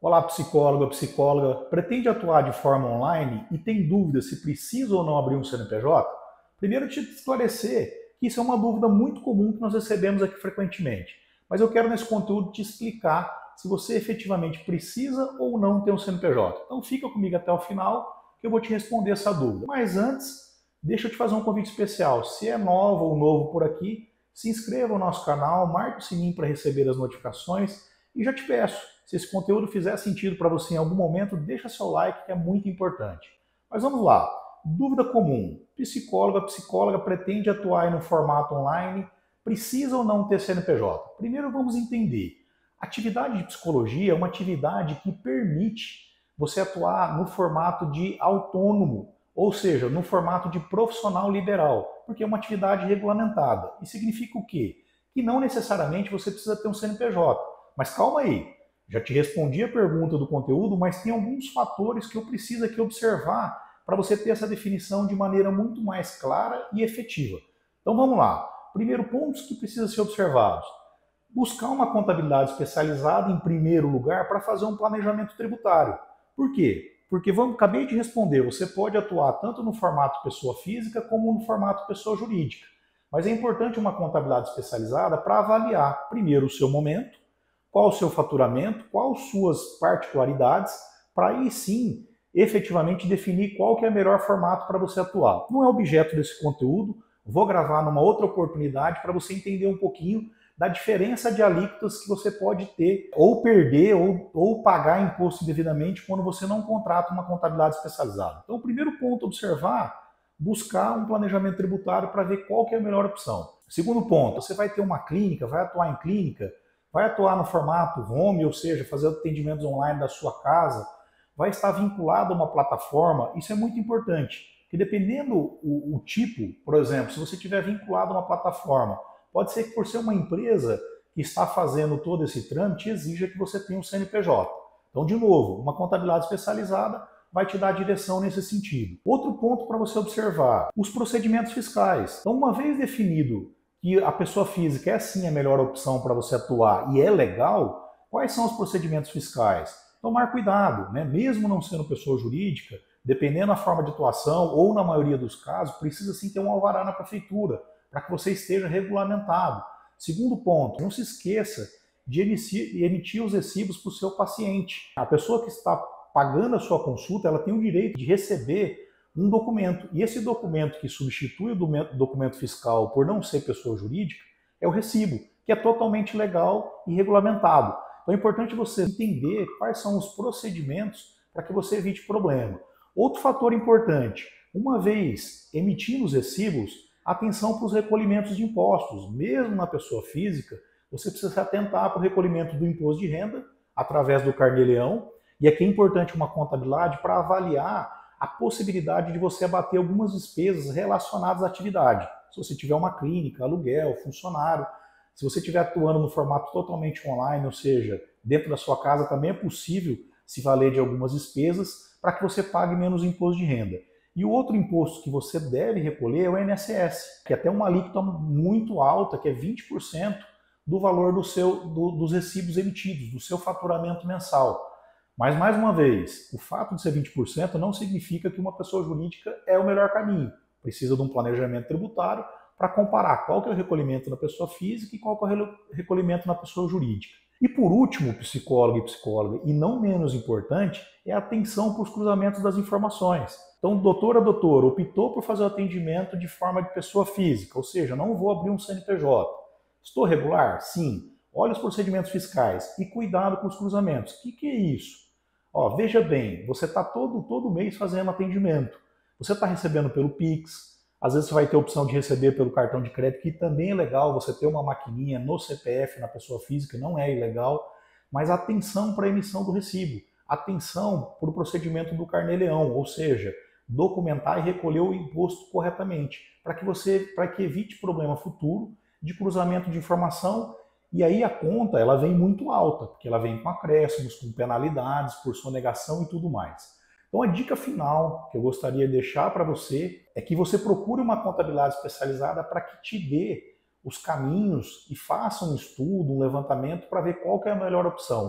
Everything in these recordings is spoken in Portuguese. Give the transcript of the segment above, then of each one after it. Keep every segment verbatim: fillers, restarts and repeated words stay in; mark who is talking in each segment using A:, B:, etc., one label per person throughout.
A: Olá, psicóloga, psicóloga. Pretende atuar de forma online e tem dúvida se precisa ou não abrir um C N P J? Primeiro, te esclarecer que isso é uma dúvida muito comum que nós recebemos aqui frequentemente. Mas eu quero nesse conteúdo te explicar se você efetivamente precisa ou não ter um C N P J. Então fica comigo até o final que eu vou te responder essa dúvida. Mas antes, deixa eu te fazer um convite especial. Se é nova ou novo por aqui, se inscreva no nosso canal, marque o sininho para receber as notificações e já te peço, se esse conteúdo fizer sentido para você em algum momento, deixa seu like, que é muito importante. Mas vamos lá. Dúvida comum. Psicóloga, psicóloga pretende atuar no formato online, precisa ou não ter C N P J? Primeiro vamos entender. Atividade de psicologia é uma atividade que permite você atuar no formato de autônomo, ou seja, no formato de profissional liberal, porque é uma atividade regulamentada. E significa o quê? Que não necessariamente você precisa ter um C N P J. Mas calma aí, já te respondi a pergunta do conteúdo, mas tem alguns fatores que eu preciso aqui observar para você ter essa definição de maneira muito mais clara e efetiva. Então vamos lá. Primeiro, pontos que precisam ser observados. Buscar uma contabilidade especializada em primeiro lugar para fazer um planejamento tributário. Por quê? Porque, vamos, acabei de responder, você pode atuar tanto no formato pessoa física como no formato pessoa jurídica. Mas é importante uma contabilidade especializada para avaliar, primeiro, o seu momento, qual o seu faturamento, quais suas particularidades, para aí sim, efetivamente definir qual que é o melhor formato para você atuar. Não é objeto desse conteúdo, vou gravar numa outra oportunidade para você entender um pouquinho da diferença de alíquotas que você pode ter, ou perder, ou, ou pagar imposto indevidamente quando você não contrata uma contabilidade especializada. Então, o primeiro ponto a observar, buscar um planejamento tributário para ver qual que é a melhor opção. Segundo ponto, você vai ter uma clínica, vai atuar em clínica, vai atuar no formato home, ou seja, fazer atendimentos online da sua casa, vai estar vinculado a uma plataforma, isso é muito importante, que dependendo o, o tipo, por exemplo, se você estiver vinculado a uma plataforma, pode ser que por ser uma empresa que está fazendo todo esse trâmite, exija que você tenha um C N P J. Então, de novo, uma contabilidade especializada vai te dar direção nesse sentido. Outro ponto para você observar, os procedimentos fiscais. Então, uma vez definido que a pessoa física é sim a melhor opção para você atuar e é legal, quais são os procedimentos fiscais? Tomar cuidado, né? Mesmo não sendo pessoa jurídica, dependendo da forma de atuação ou na maioria dos casos, precisa sim ter um alvará na prefeitura para que você esteja regulamentado. Segundo ponto, não se esqueça de emitir, emitir os recibos para o seu paciente. A pessoa que está pagando a sua consulta, ela tem o direito de receber um documento. E esse documento que substitui o documento fiscal por não ser pessoa jurídica é o recibo, que é totalmente legal e regulamentado. Então é importante você entender quais são os procedimentos para que você evite problema. Outro fator importante, uma vez emitindo os recibos, atenção para os recolhimentos de impostos. Mesmo na pessoa física, você precisa se atentar para o recolhimento do imposto de renda através do Carnê-Leão. E aqui é importante uma contabilidade para avaliar a possibilidade de você abater algumas despesas relacionadas à atividade. Se você tiver uma clínica, aluguel, funcionário, se você estiver atuando no formato totalmente online, ou seja, dentro da sua casa, também é possível se valer de algumas despesas para que você pague menos imposto de renda. E o outro imposto que você deve recolher é o I N S S, que é até uma alíquota muito alta, que é vinte por cento do valor do seu, do, dos recibos emitidos, do seu faturamento mensal. Mas, mais uma vez, o fato de ser vinte por cento não significa que uma pessoa jurídica é o melhor caminho. Precisa de um planejamento tributário para comparar qual que é o recolhimento na pessoa física e qual que é o recolhimento na pessoa jurídica. E por último, psicólogo e psicóloga, e não menos importante, é a atenção para os cruzamentos das informações. Então, doutora, doutor, optou por fazer o atendimento de forma de pessoa física, ou seja, não vou abrir um C N P J. Estou regular? Sim. Olha os procedimentos fiscais e cuidado com os cruzamentos. O que, que é isso? Ó, veja bem, você está todo, todo mês fazendo atendimento. Você está recebendo pelo Pix, às vezes você vai ter a opção de receber pelo cartão de crédito, que também é legal, você ter uma maquininha no C P F, na pessoa física, não é ilegal, mas atenção para a emissão do recibo, atenção para o procedimento do Carnê-Leão, ou seja, documentar e recolher o imposto corretamente, para que você, para que evite problema futuro de cruzamento de informação. E aí a conta ela vem muito alta, porque ela vem com acréscimos, com penalidades, por sonegação e tudo mais. Então a dica final que eu gostaria de deixar para você é que você procure uma contabilidade especializada para que te dê os caminhos e faça um estudo, um levantamento para ver qual que é a melhor opção.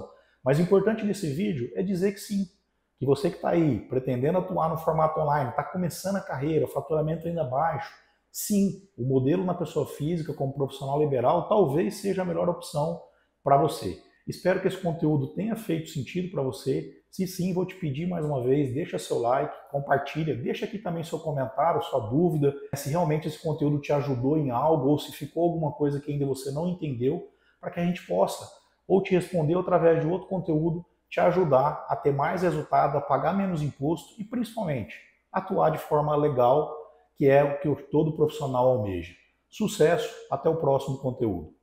A: Mas o importante desse vídeo é dizer que sim, que você que está aí pretendendo atuar no formato online, está começando a carreira, o faturamento ainda baixo, sim, o modelo na pessoa física como profissional liberal talvez seja a melhor opção para você. Espero que esse conteúdo tenha feito sentido para você. Se sim, vou te pedir mais uma vez, deixa seu like, compartilha, deixa aqui também seu comentário, sua dúvida, se realmente esse conteúdo te ajudou em algo ou se ficou alguma coisa que ainda você não entendeu, para que a gente possa ou te responder através de outro conteúdo, te ajudar a ter mais resultado, a pagar menos imposto e principalmente atuar de forma legal, que é o que todo profissional almeja. Sucesso, até o próximo conteúdo.